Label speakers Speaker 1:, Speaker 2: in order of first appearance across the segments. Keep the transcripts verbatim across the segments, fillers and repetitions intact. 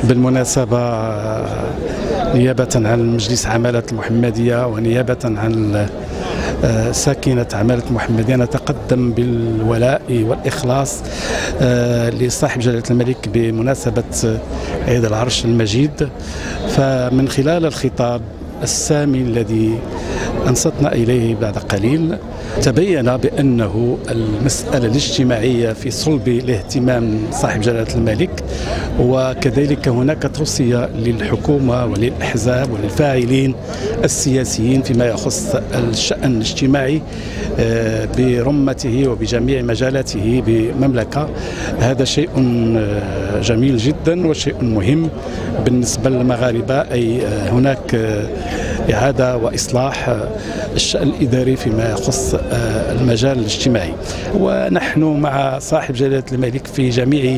Speaker 1: بالمناسبة نيابة عن مجلس عمالة المحمدية ونيابة عن ساكنة عمالة المحمدية نتقدم بالولاء والإخلاص لصاحب جلالة الملك بمناسبة عيد العرش المجيد. فمن خلال الخطاب السامي الذي أنصتنا إليه بعد قليل تبين بأنه المسألة الاجتماعية في صلب الاهتمام صاحب جلالة الملك، وكذلك هناك توصية للحكومة وللأحزاب وللفاعلين السياسيين فيما يخص الشأن الاجتماعي برمته وبجميع مجالاته بمملكة. هذا شيء جميل جدا وشيء مهم بالنسبة للمغاربة، أي هناك إعادة وإصلاح الشأن الإداري فيما يخص المجال الاجتماعي. ونحن مع صاحب جلالة الملك في جميع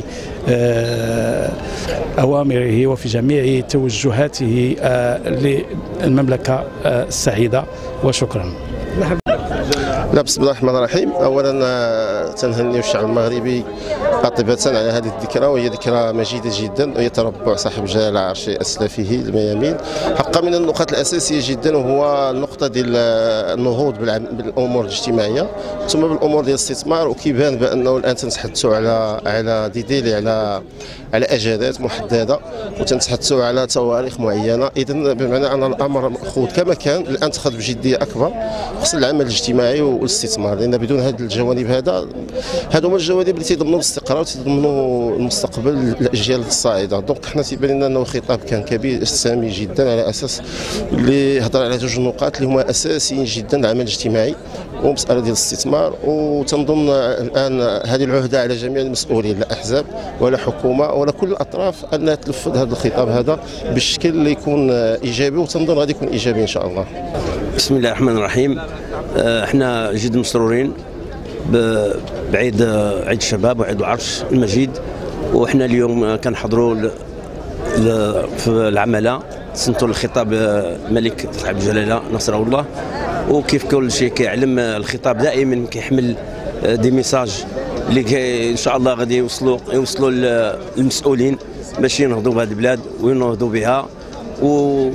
Speaker 1: أوامره وفي جميع توجهاته للمملكة السعيدة، وشكرا.
Speaker 2: لا، بسم الله الرحمن الرحيم. اولا تنهني الشعب المغربي قاطبة على هذه الذكرى، وهي ذكرى مجيدة جدا، وهي تربع صاحب جلالة عرش اسلافه الميامين. حقا من النقاط الاساسيه جدا وهو النقطه ديال النهوض بالامور الاجتماعيه ثم بالامور ديال الاستثمار، وكيبان بانه الان تنتحدثوا على على ديديلي على على اجالات محدده وتنتحدثوا على تواريخ معينه. اذا بمعنى ان الامر ماخوذ كما كان، الان تاخذ بجديه اكبر خص العمل الاجتماعي والاستثمار، لان بدون هذه الجوانب هذا هذو هما الجوانب اللي تيضمنوا الاستقرار وتيضمنوا المستقبل الاجيال الصاعده. دونك حنا تيبان لنا انه خطاب كان كبير سامي جدا على اساس اللي هضر على جوج نقاط اللي هما اساسيين جدا: العمل الاجتماعي ومساله ديال الاستثمار. وتنظن الان هذه العهده على جميع المسؤولين، لا احزاب ولا حكومه ولا كل الاطراف، انها تنفذ هذا الخطاب هذا بالشكل اللي يكون ايجابي، وتنظن غادي يكون ايجابي ان شاء الله.
Speaker 3: بسم الله الرحمن الرحيم. احنا جد مسرورين بعيد عيد الشباب وعيد العرش المجيد، وحنا اليوم كنحضروا في العمله تسنتوا الخطاب الملك صاحب الجلاله نصره الله. وكيف كل شيء كيعلم الخطاب دائما كيحمل دي ميساج اللي ان شاء الله غادي يوصلوا يوصلوا للمسؤولين باش ينهضوا بهذه البلاد وينهضوا بها، و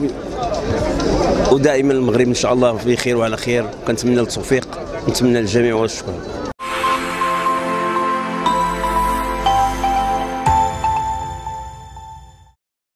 Speaker 3: ودائما المغرب ان شاء الله في خير وعلى خير. كنتمنى التوفيق، نتمنى للجميع والشكر.